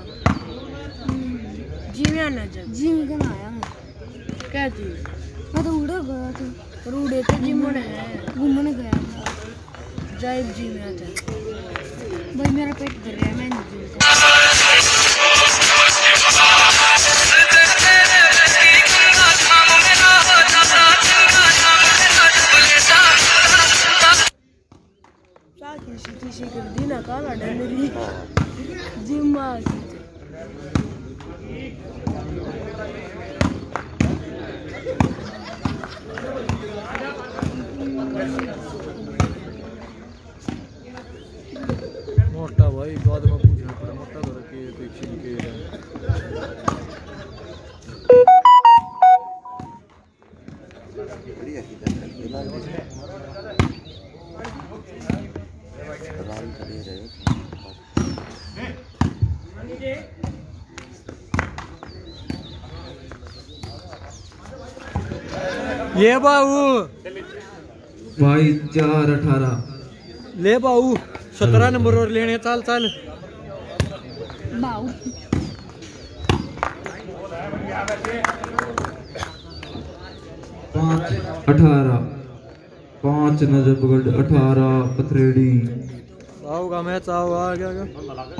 जी में आना जब जी में कहाँ आया मैं क्या चीज मैं तो उड़े गया था और उड़े तो जिम में है घूमने गया था जाइब जी में आता भाई मेरा पेट भर रहा है मैं नहीं जिम किसी किसी कर दी ना काला डंडरी जिम आ मोटा भाई बाद में पूछना पड़ा मोटा कर के पीछे के ये बाबू भाई चार अठारह ले बाबू सत्रह नंबर और लेने चाल चाल बाऊ पाँच अठारह पाँच नजफगढ़ अठारह पथरेड़ी आओगा मैच आओ आ गया क्या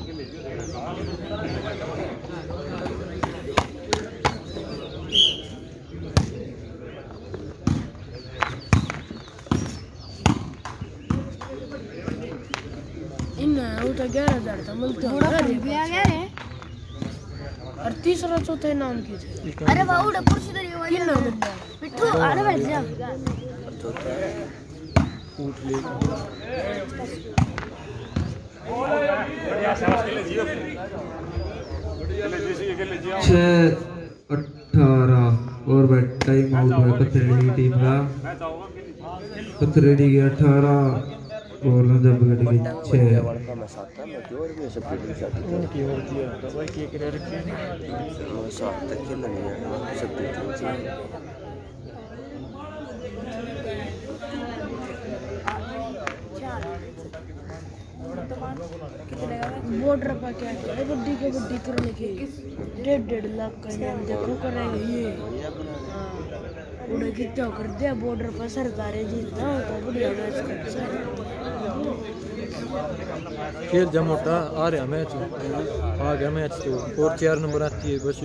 इन वो तो ग्यारह हजार था मिलते हो और तीसरा चौथा नाम की थे अरे बाबू डपुर से तो ये नाम पिट्ठू अरे बैठ जा कूट ले छः अठारह और भाई टाइम आउट है पथरेड़ी टीम का पथरेड़ी के अठारह और नजफगढ़ के छः उनकी और किया दवाई की करे रखी बॉर्डर पर क्या है बड्डी के बड्डी करने के डेढ़ डेढ़ लाख का नाम देखो करेंगे ये हाँ उन्हें कितना कर दिया बॉर्डर पर सरकारें जीतना तो बढ़िया मैच करते खेल जा मोटा आ रहा मैच आ गया मैच तो और चार नंबर आती है बस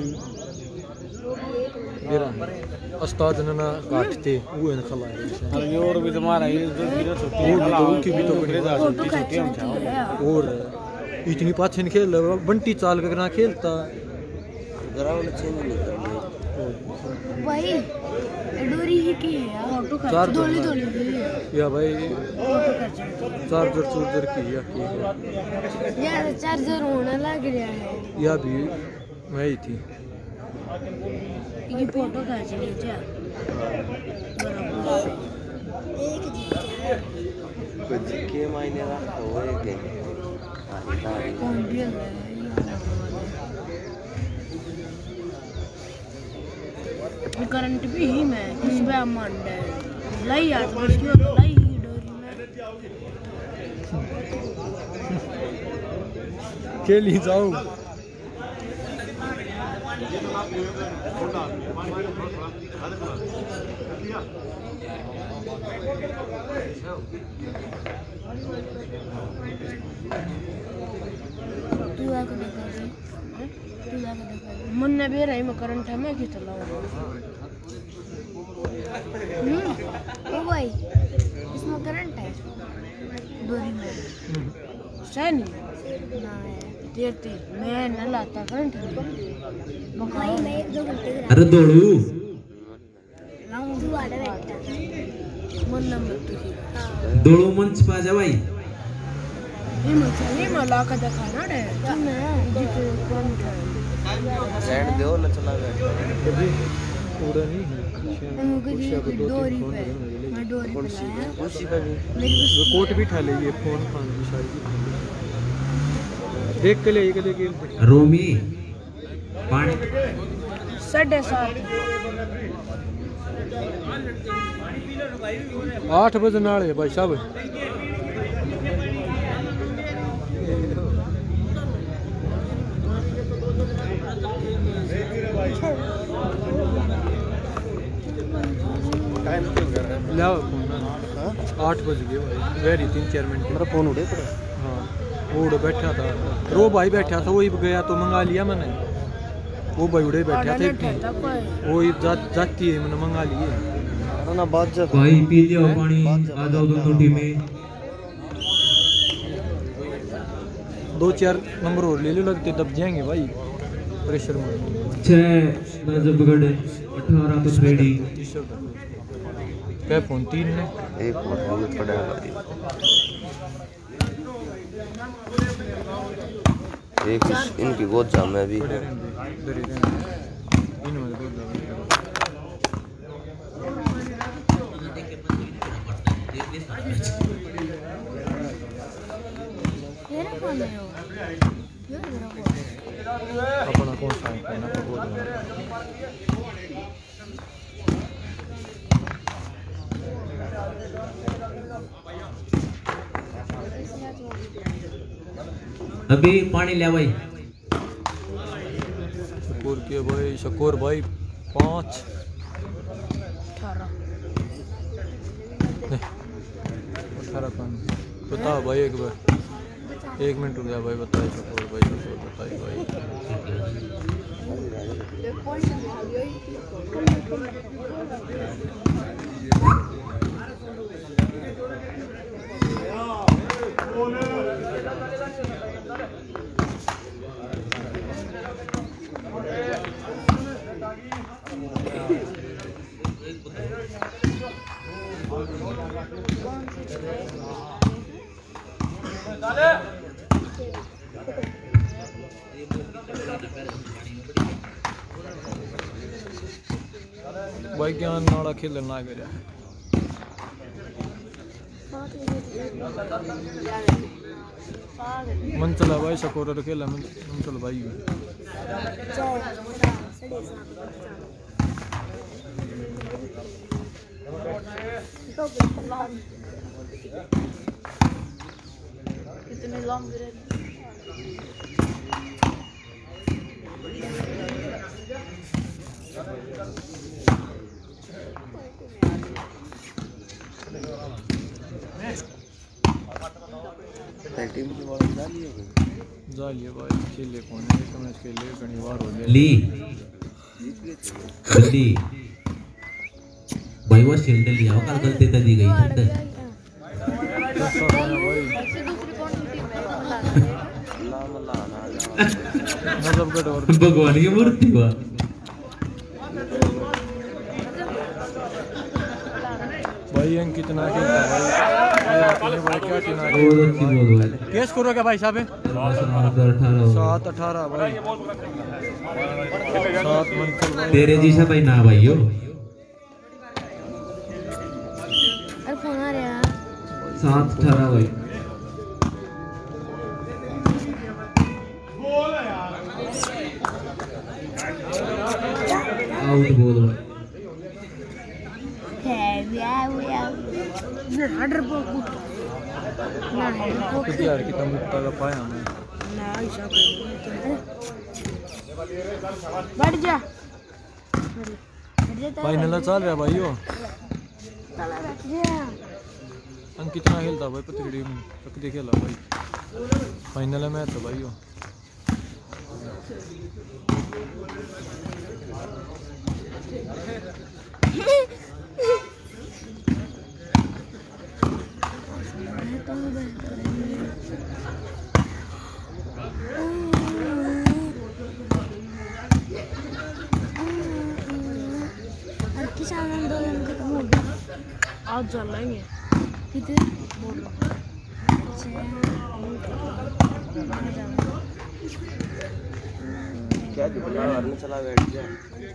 मेरा उस्ताद ने ना काटते वो इन खला है ये और भी तुम्हारा ये जो वीडियो छोटी वो भी तो उनकी भी तो बड़ी फोटो खींचती है और इतनी पाछे नहीं खेल बंटी चाल कर ना खेलता ग्राउंड चेंज नहीं करनी भाई डोरी ही की है फोटो चार खींच दोली दोली या भाई फोटो खींच चार्जर चूर्जर की या की है यार चार्जर होने लग गया है या भी मैं ही थी ये फोटो खींच लीजिए कुछ के मायने रखता हो एक कौन भी है करंट भी ही मैं किस पे मान है लाई यार तो क्यों लाई ही डोरी में खेली जाओ तू आके देखा तू आके देखा मन ने भी रही मैं करंट है मैं क्यों चलाऊं हम्म ओ भाई इसमें करंट है डोरी में सही ना देती मैं न लाता करंट भाई मैं एक दो घंटे अरे दौड़ू लाऊं तू आड़े बैठा मन नंबर तू दौड़ो मंच पे आ जा भाई ये मत ये मला का दिखाना रे मैं जितने कौन था साइड दो ना चला गया पूरा नहीं है मुझे ये डोरी पे मैं डोरी पे लाया उसी पे भी मेरी वो कोट भी ठा ले ये फोन खान की शायद देख के ले ये के देख रोमी पानी साढ़े सात आठ बजे नाले भाई साहब टाइम क्यों कर रहा है लिया फोन ना आठ बज गए भाई वेरी तीन चार मिनट मेरा फोन उड़े पड़ा हाँ वो उड़े बैठा था रो भाई बैठा था वही गया तो मंगा लिया मैंने वो भाई उड़े बैठा थे वो जा, जाती है मैंने मंगा लिए ना बात जा भाई पी लियो पानी आ जाओ दोनों टीमें दो चार नंबर और ले लो लगते दब जाएंगे भाई प्रेशर में छः नजबगढ़ अठारह तो रेडी क्या फोन तीन ने एक फोन पड़ा है एक इस- इनकी गोद जा मैं भी बड़े रहने इधर ही रहने इन में बहुत ज्यादा तेरा फोन है वो ये मेरा फोन अपना कौन सा है अपना तो बहुत ज्यादा अभी पानी ले भाई शकूर के भाई शकूर भाई पाँच अठारह अठारह पाँच बताओ भाई एक बार एक मिनट रुक जा भाई बताइए शकूर भाई शकूर बताइए भाई भाई ज्ञान नाड़ा खेलना कर मन चला भाई शकूर और खेला मन मन चल भाई कितने लॉन्ग टीम की बॉल जा ली है जालिए भाई खेले कौन है एक मैच खेले कई बार हो गया ली जल्दी भाई वो शील्ड लिया वो कल गलती कर दी गई है कैसा बना भाई नाम अल्लाह ना नजफगढ़ और भगवान की मूर्ति हुआ भाई अंक कितना खेलता भाई अपने भाई क्या टीना बहुत अच्छी बोल भाई केस करो क्या भाई साहब अठारह सात अठारह भाई सात मंथल भाई तेरे जैसा भाई ना भाई हो अरे फोन आ रहा सात अठारह भाई आउट बोल भाई हंड्रेड पर कुछ ना है कुछ यार कितना मुक्ता का पाया मैं ना ऐसा बैठ जा बैठ जा फाइनल चल रहा भाई यो चला बैठ जा अंक कितना खेलता भाई पतरी में पकड़ी खेला भाई फाइनल में तो भाई यो किसान आंदोलन खत्म हो गया आज चलेंगे कितने बोल क्या दिखा रहा है चला बैठ गया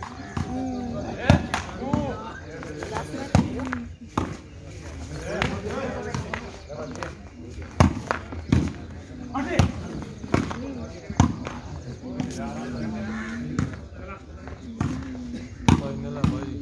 फाइनल है भाई।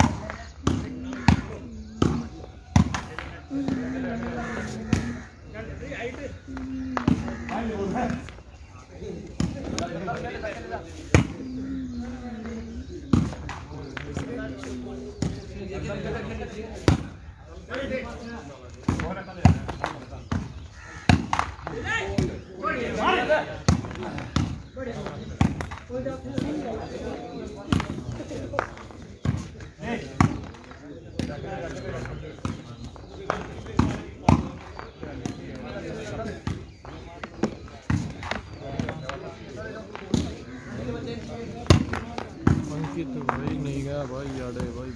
अंकित भाई नहीं गया भाई, याद है भाई।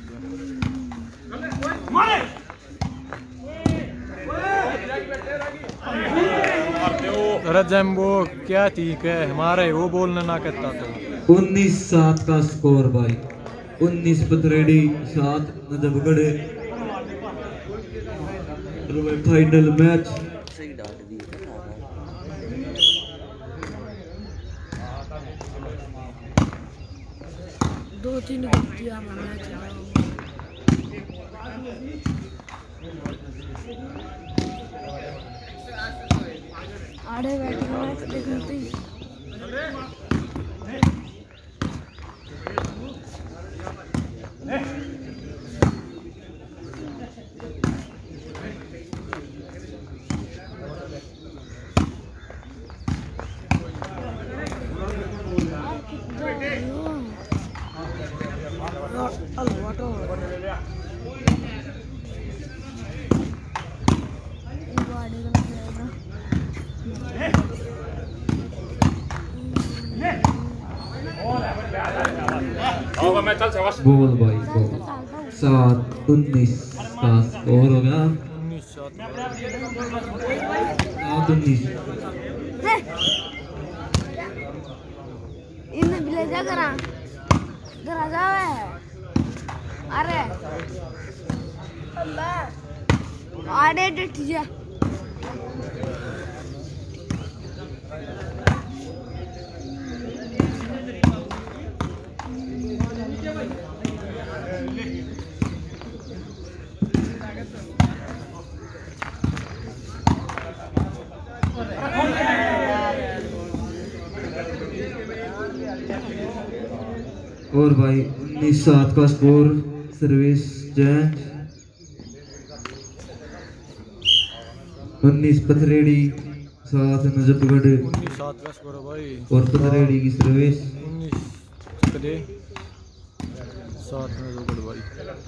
अरे जम्बो क्या ठीक है हमारे, वो बोलना ना करता तो। उन्नीस सात का स्कोर भाई। उन्नीस पथरेडी सात नजफगढ़। फाइनल मैच दो तीन गलतियां मैच आड़े बैठे मैच देखते ही गोल भाई गोल। सात उन्नीस का स्कोर हो गया। उन्नीस सात सात उन्नीस। इन्हें बिले जा करा करा जावे। अरे अल्लाह आड़े डट जा। और भाई उन्नीस सात का स्कोर सर्विस चेंज। उन्नीस पथरेडी सात नजफगढ़। उन्नीस सात का स्कोर है भाई। और पथरेडी की सर्विस। उन्नीस कदे सात नजफगढ़ भाई।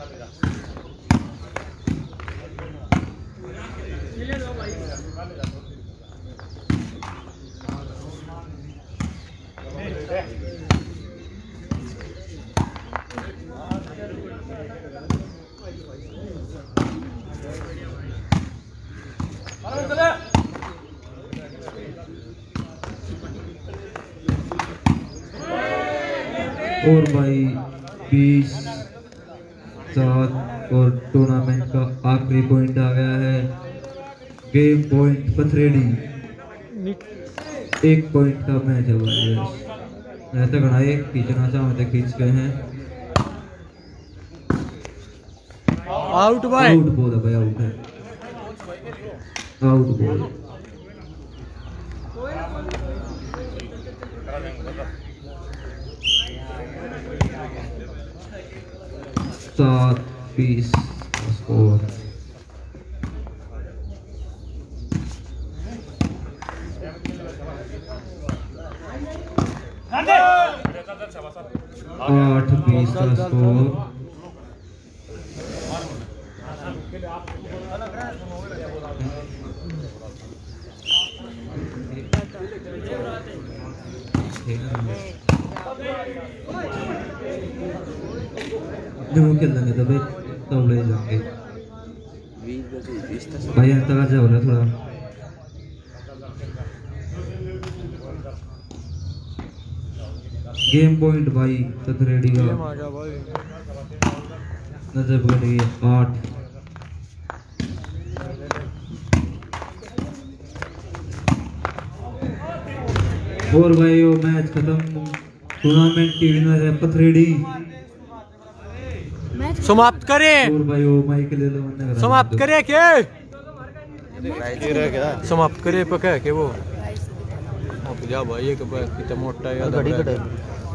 और भाई बीस सात और टूर्नामेंट का आखिरी पॉइंट आ गया है। Game point Pathredi. एक पॉइंट का मैच है भाई। ऐसा घना एक खींचना चाहते खींच गए हैं। आउट भाई। आउट बॉल है भाई, आउट है। Out ball. सात बीस स्कोर। आठ बीस का स्कोर। नहीं खेलेंगे तो भाई तब ले जाएंगे भाई। अंत का जा हो रहा थोड़ा। गेम पॉइंट भाई पथरेड़ी का। गेम आ गया भाई। नजफगढ़ के आठ। और भाई वो मैच खत्म। टूर्नामेंट की विनर है पथरेड़ी। समाप्त करें और भाई वो माइक ले लो मैंने करा। समाप्त करे के समाप्त करे पका के वो अब जा भाई एक कितना मोटा है